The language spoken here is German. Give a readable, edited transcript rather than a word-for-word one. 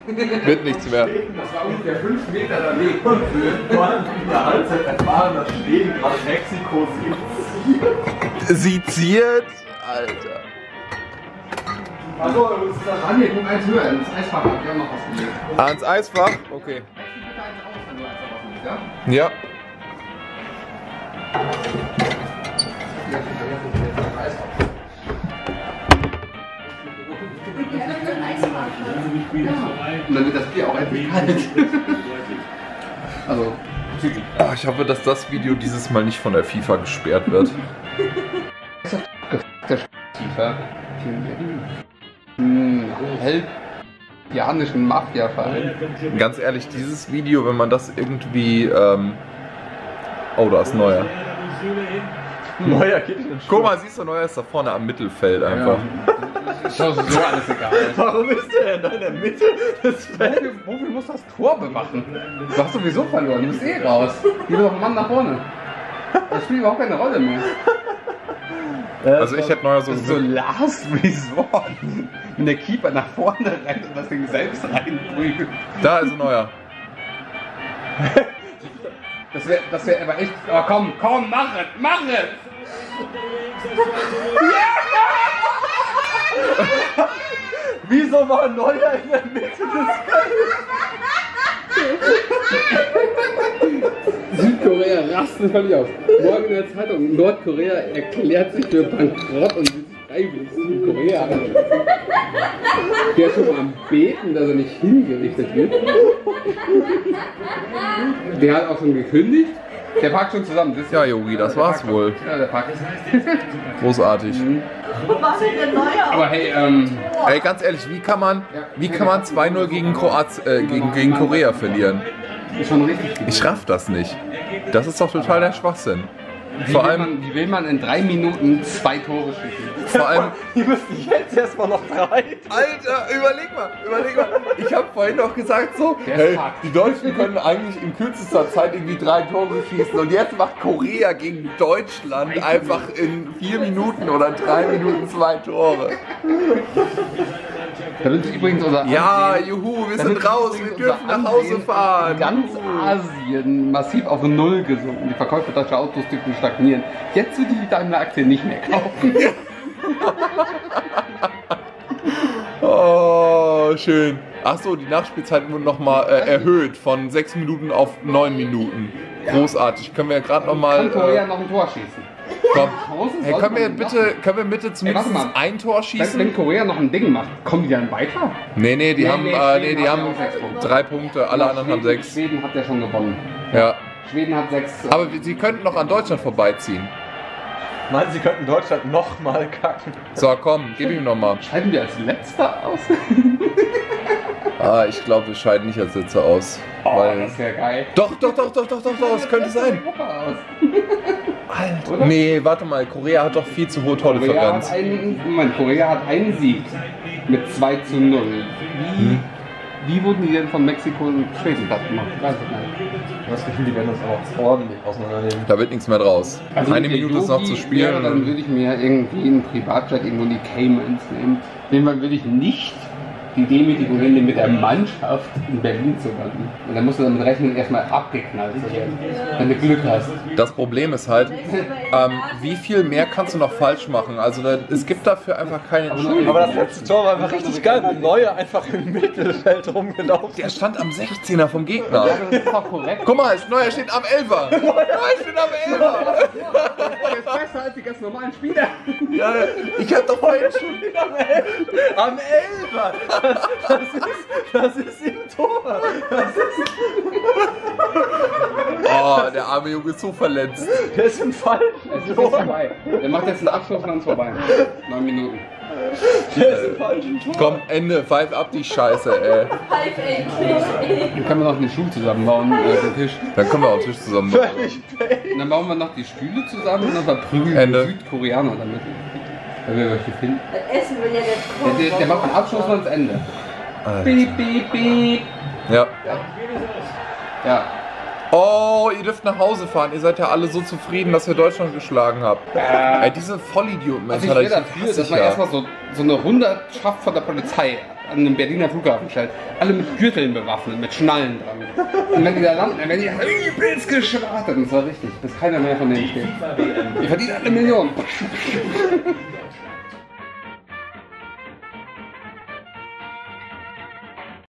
Wird nichts mehr. Das war ungefähr 5 Meter daneben. Und vor allem in der Halbzeit erfahren, dass Schweden gerade Mexiko Seziert? Alter. Also, uns ist das an, hier, guck eins höher, ins Eisfach. Wir haben noch was gelegt. Ah, ins Eisfach? Okay. Ja. Und dann wird das Bier auch endlich kalt. Also, Ah, ich hoffe, dass das Video dieses Mal nicht von der FIFA gesperrt wird. der FIFA. Helljanischen Mafia-Verein. Ganz ehrlich, dieses Video, wenn man das irgendwie... Oh, da ist Neuer. Neuer geht nicht. Guck mal, siehst du, Neuer ist da vorne am Mittelfeld einfach. Ist doch so alles egal. Warum ist der denn da in der Mitte des Feldes? Wofür muss das Tor bewachen? Du hast sowieso verloren, du bist eh raus. Gib doch einen Mann nach vorne. Das spielt überhaupt keine Rolle mehr. Also ich hätte Neuer so... Das ist so Last Resort. Wenn der Keeper nach vorne rennt und das Ding selbst reinprügelt. Da ist Neuer. Das wär aber echt... Aber komm, mach es! Wieso war Neuer in der Mitte des Südkorea rastet völlig aus. Morgen in der Zeitung, Nordkorea erklärt sich für Bankrott und will freiwillig Südkorea anschließen. Der ist schon mal am Beten, dass er nicht hingerichtet wird. Der hat auch schon gekündigt. Der packt schon zusammen. Ja, Yogi, das war's wohl. Ja, der packt. Großartig. Was ist denn neuer? Aber hey, Ey, ganz ehrlich, wie kann man 2-0 gegen gegen Korea verlieren? ist schon richtig. Ich raff das nicht. Das ist doch total der Schwachsinn. Vor allem, Wie will man in 3 Minuten 2 Tore schießen? vor allem, Die müssen jetzt erstmal noch 3. Alter, überleg mal. Ich habe vorhin noch gesagt so, hey, die Deutschen können eigentlich in kürzester Zeit irgendwie 3 Tore schießen und jetzt macht Korea gegen Deutschland einfach in 4 Minuten oder 3 Minuten 2 Tore. Da sind übrigens unser Ja, Ansehen- juhu, wir da sind raus, übrigens wir dürfen unser nach Hause Ansehen fahren. in ganz Asien massiv auf Null gesunken. Die Verkäufe deutscher Autos dürfen stagnieren. Jetzt würde ich die Daimler-Aktie nicht mehr kaufen. Oh, schön. Achso, die Nachspielzeit wurde nochmal erhöht von 6 Minuten auf 9 Minuten. Großartig. Können wir ja gerade Kann nochmal... Korea noch ein Tor schießen? komm. Chancen Hey, sollte können wir man bitte noch- zumindest warte mal. ein Tor schießen? Wenn Korea noch ein Ding macht, kommen die dann weiter? Nee, die haben, Schweden die hat haben ja auch 6 Punkte. 3 Punkte, alle anderen haben 6. Schweden hat ja schon gewonnen. Ja. Schweden hat 6. Aber sie könnten noch an Deutschland vorbeiziehen. Meinen Sie könnten Deutschland nochmal kacken? So, komm, gib ihm nochmal. Scheiden wir als Letzter aus? Ah, ich glaube, wir scheiden nicht als Sitzer aus. Weil das wäre geil. doch, es könnte sein. Gruppe aus. Alter. Oder? Nee, warte mal, Korea hat doch viel zu hohe Tordifferenz. Korea hat einen Sieg mit 2:0. Wie wurden die denn von Mexiko und Schweden platt gemacht? Weiß ich nicht. Das Gefühl, die werden uns auch ordentlich auseinandernehmen. Da wird nichts mehr draus. Also Eine wenn der Minute ist noch Yogi zu wäre, dann spielen. würde ich mir irgendwie einen Privatjet irgendwo in die Caymans nehmen. Den würde ich nicht die Demütigung hinnehmen, mit der Mannschaft in Berlin zu landen. Und dann musst du damit rechnen, erstmal abgeknallt zu werden, wenn du Glück hast. Das Problem ist halt, wie viel mehr kannst du noch falsch machen? Also es gibt dafür einfach keine Entschuldigung. Aber das letzte Tor war einfach richtig geil, wo Neuer einfach im Mittelfeld rumgelaufen Der stand am 16er vom Gegner. Ja, das ist doch korrekt. Guck mal, Neuer steht am 11er. Neuer steht am 11er. Der ist besser als die ganz normalen Spieler. Ja, ich hab doch vorhin schon... am Elfer. Das ist im Tor. Oh, der arme Junge ist so verletzt. Der ist im falschen Es ist jetzt Tor. vorbei. Der macht jetzt einen Abschluss und dann ist vorbei. 9 Minuten. Der ist im falschen Tor. Komm, Ende, pfeif ab die Scheiße, ey. Halb endlich. Dann können wir noch den Stuhl zusammenbauen, den Tisch. Dann können wir auch den Tisch zusammen machen. Völlig Und dann bauen wir noch die Stühle zusammen und dann verprügeln Ende. wir Südkoreaner damit. Wenn wir welche finden. Das Essen will ja jetzt kommen. Der macht einen Abschluss und das Ende. Alter. Piep, piep, piep. Ja. Ja. Oh, ihr dürft nach Hause fahren. Ihr seid ja alle so zufrieden, dass ihr Deutschland geschlagen habt. Ey, diese Vollidioten. Also ich wäre dafür, dass man erstmal so eine Hundertschaft von der Polizei an einem Berliner Flughafen stellt. Alle mit Gürteln bewaffnet, mit Schnallen dran. Und wenn die da landen, dann werden die übelst geschwartet. Und zwar richtig, bis keiner mehr von denen steht. Die verdienen 1 Million.